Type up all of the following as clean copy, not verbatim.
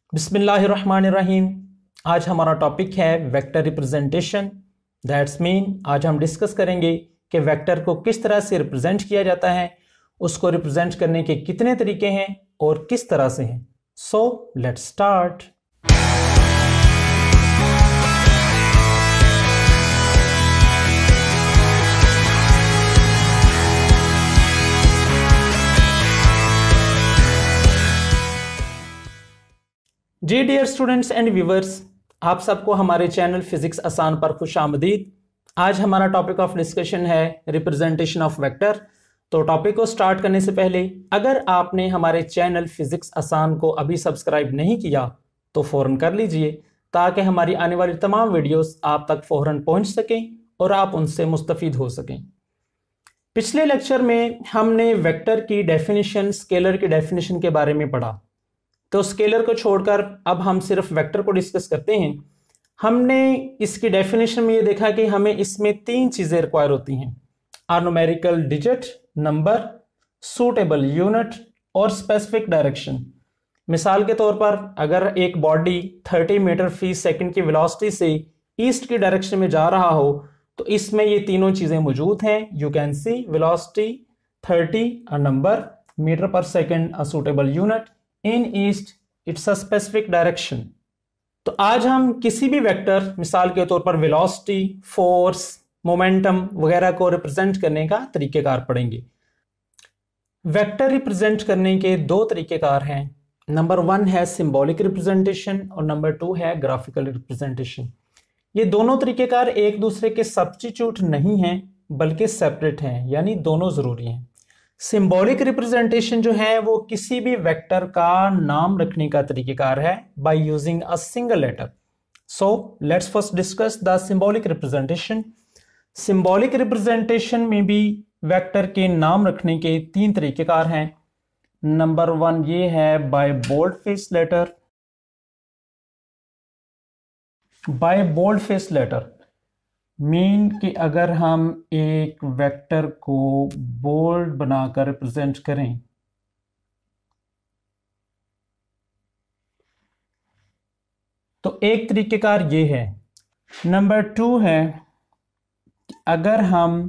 बिस्मिल्लाहिर्रहमानिर्रहीम। आज हमारा टॉपिक है वेक्टर रिप्रेजेंटेशन। दैट्स मीन आज हम डिस्कस करेंगे कि वेक्टर को किस तरह से रिप्रेजेंट किया जाता है, उसको रिप्रेजेंट करने के कितने तरीके हैं और किस तरह से हैं। So let's start. जी डियर स्टूडेंट्स एंड व्यूवर्स, आप सबको हमारे चैनल फिजिक्स आसान पर खुश आमदीद। आज हमारा टॉपिक ऑफ डिस्कशन है रिप्रेजेंटेशन ऑफ वेक्टर। तो टॉपिक को स्टार्ट करने से पहले अगर आपने हमारे चैनल फिजिक्स आसान को अभी सब्सक्राइब नहीं किया तो फ़ौरन कर लीजिए, ताकि हमारी आने वाली तमाम वीडियोस आप तक फ़ौरन पहुंच सकें और आप उनसे मुस्तफ़ीद हो सकें। पिछले लेक्चर में हमने वेक्टर की डेफिनेशन, स्केलर की डेफिनेशन के बारे में पढ़ा। तो स्केलर को छोड़कर अब हम सिर्फ वेक्टर को डिस्कस करते हैं। हमने इसकी डेफिनेशन में ये देखा कि हमें इसमें तीन चीज़ें रिक्वायर होती हैं: numerical digit, number, suitable unit और स्पेसिफिक डायरेक्शन। मिसाल के तौर पर अगर एक बॉडी 30 मीटर फी सेकंड की वेलोसिटी से ईस्ट की डायरेक्शन में जा रहा हो तो इसमें ये तीनों चीज़ें मौजूद हैं। You can see velocity 30, a number, meter per second, a suitable unit, in east it's a specific direction. तो आज हम किसी भी वेक्टर, मिसाल के तौर पर वेलोसिटी, फोर्स, मोमेंटम वगैरह को रिप्रेजेंट करने का तरीकेकार पढ़ेंगे। वेक्टर रिप्रेजेंट करने के दो तरीकेकार हैं। नंबर 1 है सिंबॉलिक रिप्रेजेंटेशन और नंबर 2 है ग्राफिकल रिप्रेजेंटेशन। ये दोनों तरीकेकार एक दूसरे के सब्स्टिट्यूट नहीं हैं बल्कि सेपरेट हैं, यानी दोनों जरूरी हैं। सिंबॉलिक रिप्रेजेंटेशन जो है वो किसी भी वेक्टर का नाम रखने का तरीकेकार है by using a single letter. So let's first discuss the symbolic representation. Symbolic representation में भी वेक्टर के नाम रखने के तीन तरीकेकार हैं। नंबर 1 ये है by bold face letter. By bold face letter mean कि अगर हम एक वेक्टर को बोल्ड बनाकर रिप्रेजेंट करें तो एक तरीकेकार ये है। नंबर 2 है अगर हम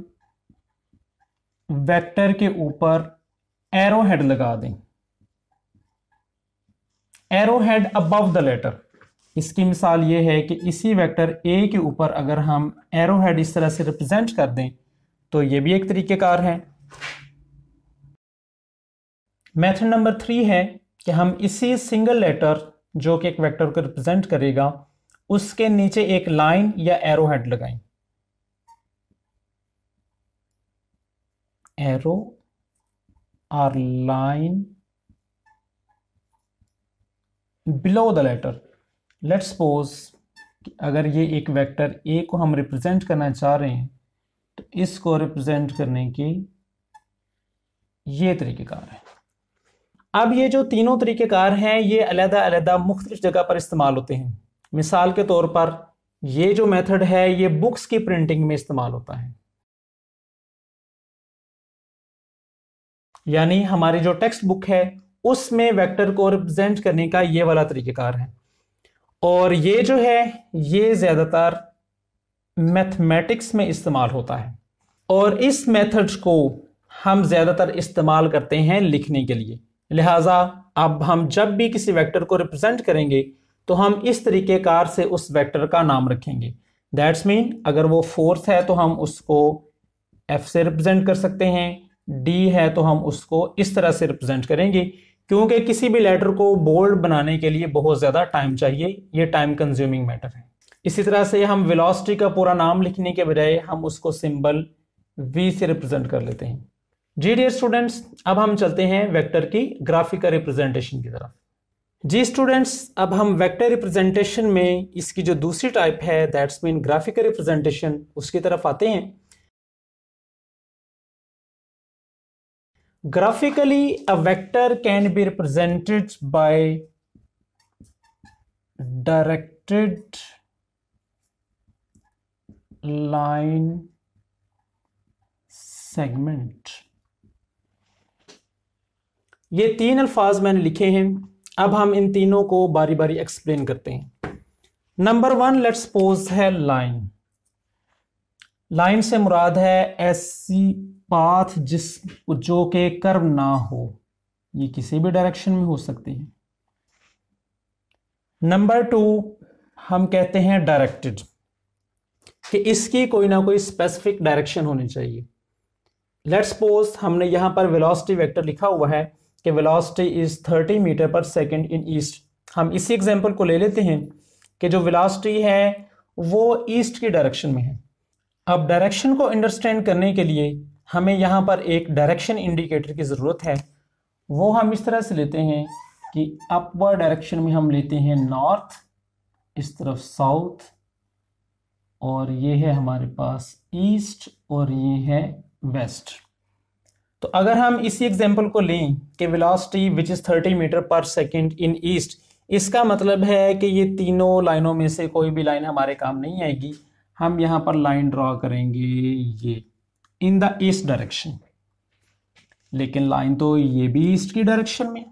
वेक्टर के ऊपर एरो हेड लगा दें, arrow head above the letter. इसकी मिसाल ये है कि इसी वेक्टर ए के ऊपर अगर हम एरो हेड इस तरह से रिप्रेजेंट कर दें तो ये भी एक तरीकेकार है। मेथड नंबर 3 है कि हम इसी सिंगल लेटर जो कि एक वेक्टर को रिप्रेजेंट करेगा उसके नीचे एक लाइन या एरो हेड लगाएं। एरो और line below the letter. Let's suppose अगर ये एक वेक्टर ए को हम रिप्रेजेंट करना चाह रहे हैं तो इसको रिप्रेजेंट करने की ये तरीकेकार है। अब ये जो तीनों तरीकेकार हैं ये अलग-अलग मुख्तलिफ जगह पर इस्तेमाल होते हैं। मिसाल के तौर पर ये जो मेथड है ये बुक्स की प्रिंटिंग में इस्तेमाल होता है, यानी हमारी जो टेक्स्ट बुक है उसमें वेक्टर को रिप्रेजेंट करने का ये वाला तरीकेकार है। और ये जो है ये ज्यादातर मैथमेटिक्स में इस्तेमाल होता है और इस मेथड को हम ज्यादातर इस्तेमाल करते हैं लिखने के लिए। लिहाजा अब हम जब भी किसी वेक्टर को रिप्रेजेंट करेंगे तो हम इस तरीकेकार से उस वेक्टर का नाम रखेंगे। दैट्स मीन अगर वो फोर्स है तो हम उसको एफ से रिप्रेजेंट कर सकते हैं, डी है तो हम उसको इस तरह से रिप्रेजेंट करेंगे, क्योंकि किसी भी लेटर को बोल्ड बनाने के लिए बहुत ज़्यादा टाइम चाहिए। ये टाइम कंज्यूमिंग मैटर है। इसी तरह से हम वेलोसिटी का पूरा नाम लिखने के बजाय हम उसको सिंबल वी से रिप्रेजेंट कर लेते हैं। जी डियर स्टूडेंट्स, अब हम चलते हैं वेक्टर की ग्राफिकल रिप्रेजेंटेशन की तरफ। जी स्टूडेंट्स, अब हम वेक्टर रिप्रेजेंटेशन में इसकी जो दूसरी टाइप है दैट्स मीन ग्राफिकल रिप्रेजेंटेशन उसकी तरफ आते हैं। Graphically, a vector can be represented by directed line segment। ये तीन अल्फाज मैंने लिखे हैं। अब हम इन तीनों को बारी बारी एक्सप्लेन करते हैं। नंबर 1 लेट्स सपोज है लाइन। लाइन से मुराद है ऐसी पाथ जो के कर्व ना हो, ये किसी भी डायरेक्शन में हो सकती है। नंबर 2 हम कहते हैं डायरेक्टेड, कि इसकी कोई ना कोई स्पेसिफिक डायरेक्शन होनी चाहिए। लेट्स सपोज हमने यहां पर वेलोसिटी वेक्टर लिखा हुआ है कि velocity is 30 meter per second in east. हम इसी एग्जांपल को ले लेते हैं कि जो वेलोसिटी है वो ईस्ट की डायरेक्शन में है। अब डायरेक्शन को अंडरस्टैंड करने के लिए हमें यहां पर एक डायरेक्शन इंडिकेटर की ज़रूरत है। वो हम इस तरह से लेते हैं कि अपवर्ड डायरेक्शन में हम लेते हैं नॉर्थ, इस तरफ साउथ, और ये है हमारे पास ईस्ट और ये है वेस्ट। तो अगर हम इसी एग्जांपल को लें कि velocity which is 30 meter per second in east, इसका मतलब है कि ये तीनों लाइनों में से कोई भी लाइन हमारे काम नहीं आएगी। हम यहाँ पर लाइन ड्रॉ करेंगे ये इन द ईस्ट डायरेक्शन, लेकिन लाइन तो ये भी ईस्ट की डायरेक्शन में।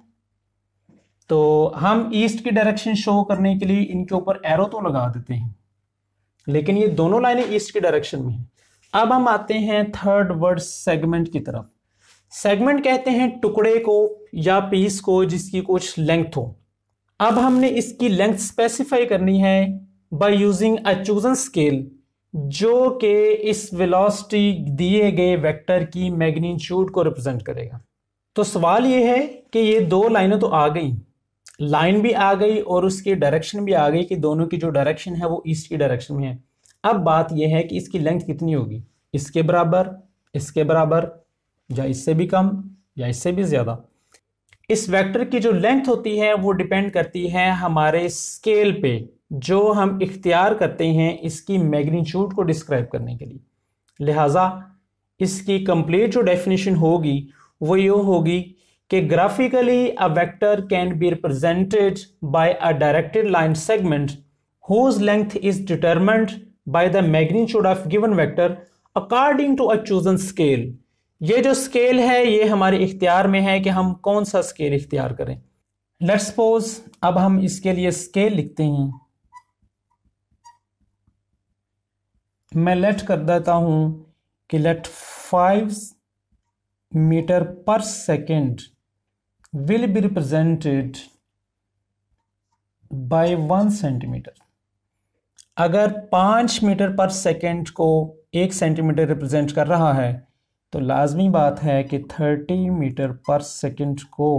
तो हम ईस्ट की डायरेक्शन शो करने के लिए इनके ऊपर एरो तो लगा देते हैं, लेकिन ये दोनों लाइनें ईस्ट की डायरेक्शन में हैं। अब हम आते हैं थर्ड वर्ड सेगमेंट की तरफ। सेगमेंट कहते हैं टुकड़े को या पीस को जिसकी कुछ लेंथ हो। अब हमने इसकी लेंथ स्पेसिफाई करनी है by using a chosen scale, जो कि इस वेलोसिटी दिए गए वेक्टर की मैग्नीट्यूड को रिप्रेजेंट करेगा। तो सवाल ये है कि ये दो लाइनें तो आ गई, लाइन भी आ गई और उसकी डायरेक्शन भी आ गई कि दोनों की जो डायरेक्शन है वो ईस्ट की डायरेक्शन में है। अब बात यह है कि इसकी लेंथ कितनी होगी, इसके बराबर या इससे भी कम या इससे भी ज्यादा। इस वेक्टर की जो लेंथ होती है वो डिपेंड करती है हमारे स्केल पे जो हम इख्तियार करते हैं इसकी मैग्नीट्यूड को डिस्क्राइब करने के लिए। लिहाजा इसकी कंप्लीट जो डेफिनेशन होगी वो ये होगी कि graphically a vector can be represented by a directed line segment whose length is determined by the magnitude of given vector according to a chosen scale। ये जो स्केल है ये हमारे इख्तियार में है कि हम कौन सा स्केल इख्तियार करें। लेट्स सपोज अब हम इसके लिए स्केल लिखते हैं। मैं लेट कर देता हूं कि let 5 meter per second will be represented by 1 centimeter. अगर 5 मीटर पर सेकेंड को 1 सेंटीमीटर रिप्रेजेंट कर रहा है तो लाजमी बात है कि 30 मीटर पर सेकेंड को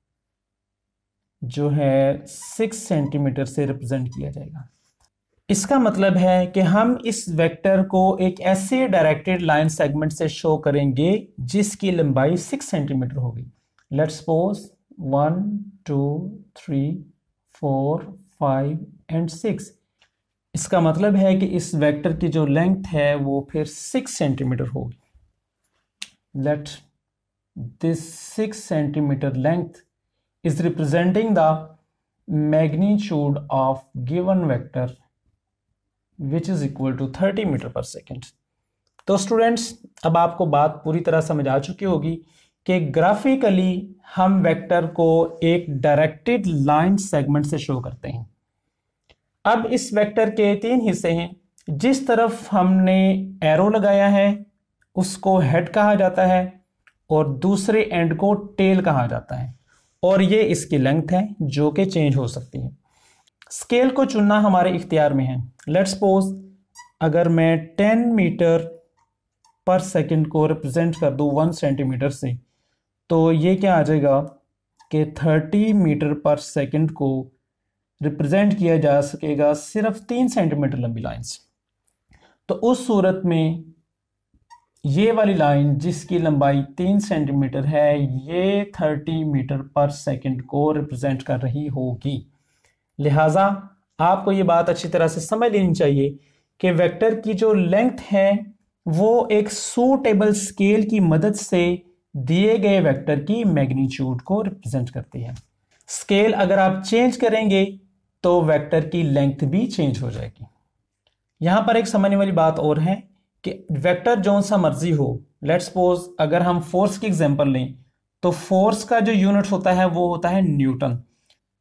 जो है 6 सेंटीमीटर से रिप्रेजेंट किया जाएगा। इसका मतलब है कि हम इस वेक्टर को एक ऐसे डायरेक्टेड लाइन सेगमेंट से शो करेंगे जिसकी लंबाई 6 सेंटीमीटर होगी। Let's suppose 1 2 3 4 5 and 6। इसका मतलब है कि इस वेक्टर की जो लेंथ है वो फिर 6 सेंटीमीटर होगी। Let this 6 centimeter length is representing the magnitude of given vector which is equal to 30 meter per second. तो स्टूडेंट्स अब आपको बात पूरी तरह समझ आ चुकी होगी कि ग्राफिकली हम वेक्टर को एक डायरेक्टेड लाइन सेगमेंट से शो करते हैं। अब इस वेक्टर के 3 हिस्से हैं। जिस तरफ हमने एरो लगाया है उसको हेड कहा जाता है और दूसरे एंड को टेल कहा जाता है, और ये इसकी लेंथ है जो कि चेंज हो सकती है। स्केल को चुनना हमारे इख्तियार में है। लेट्स सपोज अगर मैं 10 मीटर पर सेकेंड को रिप्रेजेंट कर दूं 1 सेंटीमीटर से, तो ये क्या आ जाएगा कि 30 मीटर पर सेकेंड को रिप्रेजेंट किया जा सकेगा सिर्फ 3 सेंटीमीटर लंबी लाइन से। तो उस सूरत में ये वाली लाइन जिसकी लंबाई 3 सेंटीमीटर है ये 30 मीटर पर सेकेंड को रिप्रेजेंट कर रही होगी। लिहाजा आपको ये बात अच्छी तरह से समझ लेनी चाहिए कि वेक्टर की जो लेंथ है वो एक सूटेबल स्केल की मदद से दिए गए वेक्टर की मैग्नीट्यूड को रिप्रेजेंट करती है। स्केल अगर आप चेंज करेंगे तो वेक्टर की लेंथ भी चेंज हो जाएगी। यहां पर एक समझने वाली बात और है कि वेक्टर जो सा मर्जी हो, लेट्स सपोज अगर हम फोर्स की एग्जांपल लें तो फोर्स का जो यूनिट होता है वो होता है न्यूटन।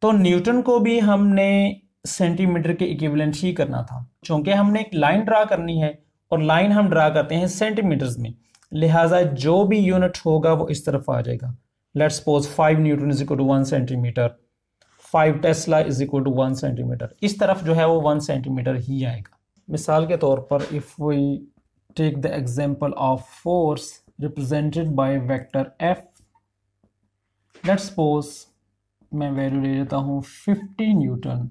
तो न्यूटन को भी हमने सेंटीमीटर के इक्विवेलेंट ही करना था, क्योंकि हमने एक लाइन ड्रा करनी है और लाइन हम ड्रा करते हैं सेंटीमीटर्स में, लिहाजा जो भी यूनिट होगा वो इस तरफ आ जाएगा। Let's suppose 5 newton is equal to 1 centimeter, 5 tesla is equal to 1 centimeter, इस तरफ जो है वो 1 सेंटीमीटर ही आएगा। मिसाल के तौर पर if we take the example of force represented by vector F, let's suppose मैं वैल्यू ले लेता हूं 50 न्यूटन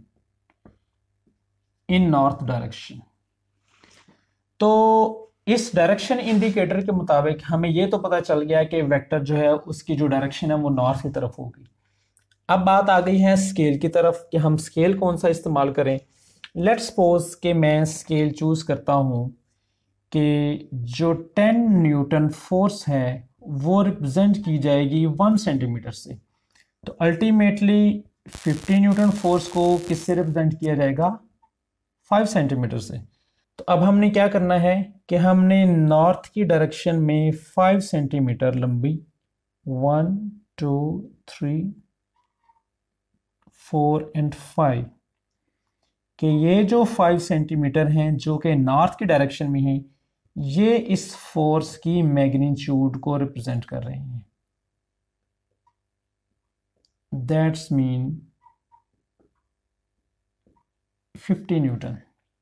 इन नॉर्थ डायरेक्शन। तो इस डायरेक्शन इंडिकेटर के मुताबिक हमें यह तो पता चल गया कि वेक्टर जो है उसकी जो डायरेक्शन है वो नॉर्थ की तरफ होगी। अब बात आ गई है स्केल की तरफ कि हम स्केल कौन सा इस्तेमाल करें। लेट्स सपोज कि मैं स्केल चूज करता हूं कि जो 10 न्यूटन फोर्स है वो रिप्रेजेंट की जाएगी 1 सेंटीमीटर से। तो अल्टीमेटली 50 न्यूटन फोर्स को किससे रिप्रेजेंट किया जाएगा? 5 सेंटीमीटर से। तो अब हमने क्या करना है कि हमने नॉर्थ की डायरेक्शन में 5 सेंटीमीटर लंबी 1 2 3 4 एंड 5 कि ये जो 5 सेंटीमीटर हैं जो कि नॉर्थ की डायरेक्शन में हैं, ये इस फोर्स की मैग्नीट्यूड को रिप्रेजेंट कर रहे हैं। That's mean 50 newton.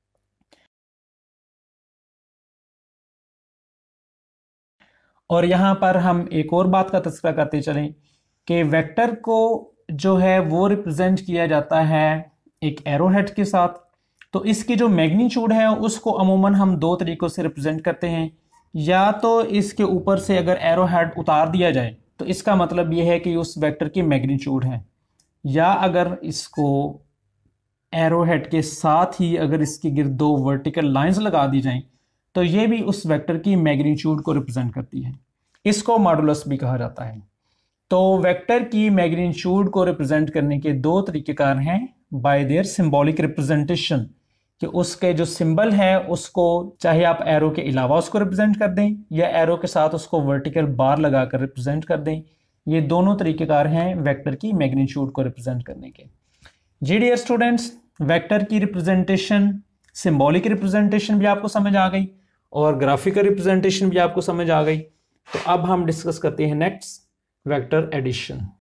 और यहां पर हम एक और बात का तस्करा करते चलें कि वेक्टर को जो है वो रिप्रेजेंट किया जाता है एक एरोहेड के साथ। तो इसकी जो मैग्नीट्यूड है उसको अमूमन हम दो तरीकों से रिप्रेजेंट करते हैं। या तो इसके ऊपर से अगर एरोहेड उतार दिया जाए तो इसका मतलब यह है कि उस वेक्टर की मैग्नीट्यूड है, या अगर इसको एरोहेड के साथ ही अगर इसके गिर्द दो वर्टिकल लाइंस लगा दी जाएं तो ये भी उस वेक्टर की मैग्नीट्यूड को रिप्रेजेंट करती है। इसको मॉडुलस भी कहा जाता है। तो वेक्टर की मैग्नीट्यूड को रिप्रेजेंट करने के दो तरीकेकार हैं बाय देयर सिंबॉलिक रिप्रेजेंटेशन, कि उसके जो सिंबल है उसको चाहे आप एरो के अलावा उसको रिप्रेजेंट कर दें या एरो के साथ उसको वर्टिकल बार लगाकर रिप्रेजेंट कर दें। ये दोनों तरीकेकार हैं वेक्टर की मैग्नीट्यूड को रिप्रेजेंट करने के। जी डियर स्टूडेंट्स, वेक्टर की रिप्रेजेंटेशन, सिंबॉलिक रिप्रेजेंटेशन भी आपको समझ आ गई और ग्राफिकल रिप्रेजेंटेशन भी आपको समझ आ गई। तो अब हम डिस्कस करते हैं नेक्स्ट वेक्टर एडिशन।